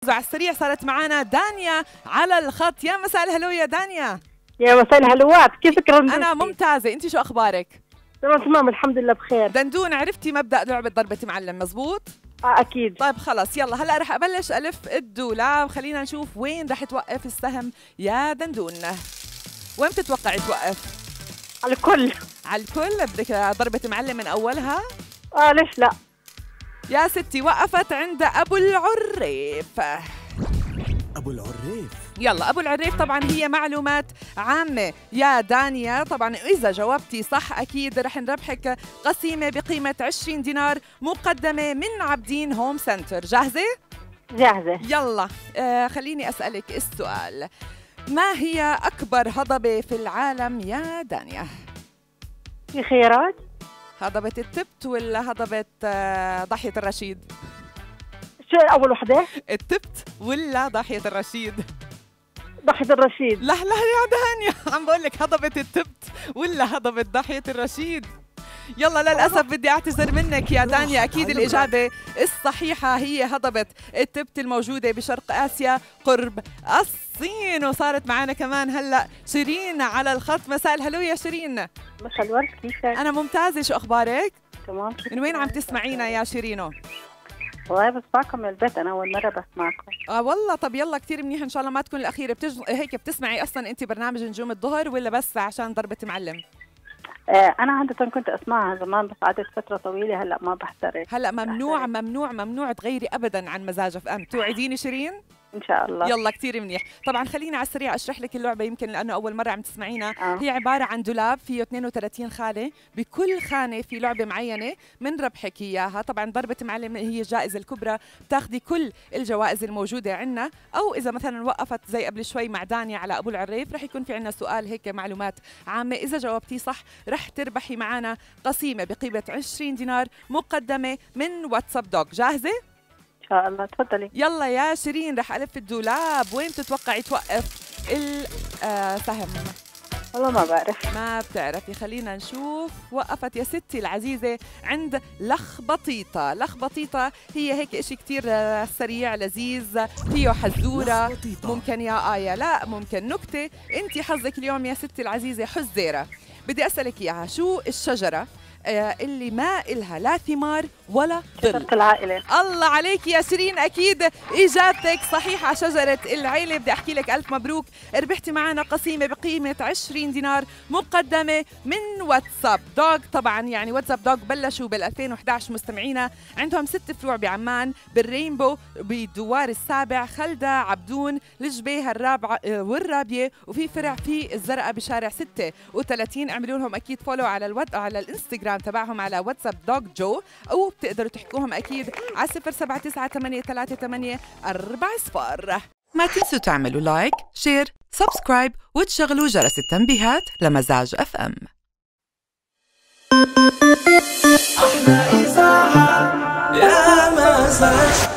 على السريع صارت معنا دانيا على الخط. يا مساء الهلو يا دانيا. يا مساء الهلوات، كيفك رندوشي؟ أنا ممتازة، أنت شو أخبارك؟ تمام الحمد لله بخير. دندون، عرفتي مبدأ لعبة ضربة معلم مزبوط؟ أكيد. طيب خلص يلا هلا رح أبلش ألف الدولاب، خلينا نشوف وين رح توقف السهم يا دندون. وين بتتوقعي توقف؟ على الكل. على الكل؟ بدك ضربة معلم من أولها؟ ليش لا؟ يا ستي وقفت عند أبو العريف. أبو العريف. يلا أبو العريف طبعا هي معلومات عامة يا دانيا. طبعا إذا جاوبتي صح أكيد رح نربحك قسيمة بقيمة 20 دينار مقدمة من عابدين هوم سنتر. جاهزة؟ جاهزة. يلا خليني أسألك السؤال، ما هي أكبر هضبة في العالم يا دانيا؟ في خيارات؟ هضبة التبت ولا هضبة ضاحية الرشيد؟ شو أول وحدة؟ التبت ولا ضاحية الرشيد؟ ضاحية الرشيد. لا يا دانيا، عم بقول لك هضبة التبت ولا هضبة ضاحية الرشيد. يلا للأسف بدي أعتذر منك يا دانيا، أكيد الإجابة الصحيحة هي هضبة التبت الموجودة بشرق آسيا قرب الصين. وصارت معنا كمان هلأ شيرين على الخط. مساء الهلو يا شيرين. مساء الورد، كيفك؟ أنا ممتازة، شو أخبارك؟ تمام. من وين عم تسمعينا يا شيرينو؟ والله بسمعكم من البيت، أنا أول مرة بسمعكم. والله طب يلا كثير منيح، إن شاء الله ما تكون الأخيرة. هيك بتسمعي أصلا أنت برنامج نجوم الظهر ولا بس عشان ضربة معلم؟ أنا عادة كنت أسمعها زمان بس قعدت فترة طويلة هلا ما بحترق. هلا ممنوع تغيري أبدا عن مزاج اف ام. توعديني شيرين؟ إن شاء الله. يلا كثير منيح. طبعا خليني على السريع اشرح لك اللعبه، يمكن لانه اول مره عم تسمعينا. هي عباره عن دولاب فيه 32 خانه، بكل خانه في لعبه معينه من ربحك اياها. طبعا ضربه معلم هي الجائزه الكبرى، بتاخذي كل الجوائز الموجوده عندنا، او اذا مثلا وقفت زي قبل شوي مع دانيا على ابو العريف رح يكون في عندنا سؤال هيك معلومات عامه، اذا جاوبتيه صح رح تربحي معنا قسيمه بقيمه 20 دينار مقدمه من واتساب دوغ. جاهزه؟ إن شاء الله، تفضلي. يلا يا شيرين رح ألف الدولاب. وين بتتوقعي توقف السهم؟ والله ما بعرف. ما بتعرفي، خلينا نشوف. وقفت يا ستي العزيزة عند لخبطيطة. لخبطيطة هي هيك إشي كتير سريع لذيذ، فيه حزورة. ممكن يا آية، لا ممكن نكتة. أنت حظك اليوم يا ستي العزيزة حزيرة. بدي أسألك إياها، شو الشجرة اللي ما إلها لا ثمار ولا ظل؟ شجرة العائلة. الله عليك يا شيرين، أكيد إجابتك صحيحة، شجرة العيلة. بدي أحكي لك ألف مبروك، ربحتي معنا قسيمة بقيمة 20 دينار مقدمة من واتساب دوغ. طبعا يعني واتساب دوغ بلشوا بال 2011 مستمعينا، عندهم 6 فروع بعمان، بالرينبو، بالدوار السابع، خلدة، عبدون، الجبيه، الرابعة والرابية، وفي فرع في الزرقاء بشارع 36. اعملوا لهم أكيد فولو على على الانستغرام تبعهم على واتساب دوغ جو، أو بتقدروا تحكوهم أكيد على 07983840. ما تنسوا تعملوا لايك، شير، سبسكرايب وتشغلوا جرس التنبيهات لمزاج اف ام. أحلى إذاعة يا مزاج.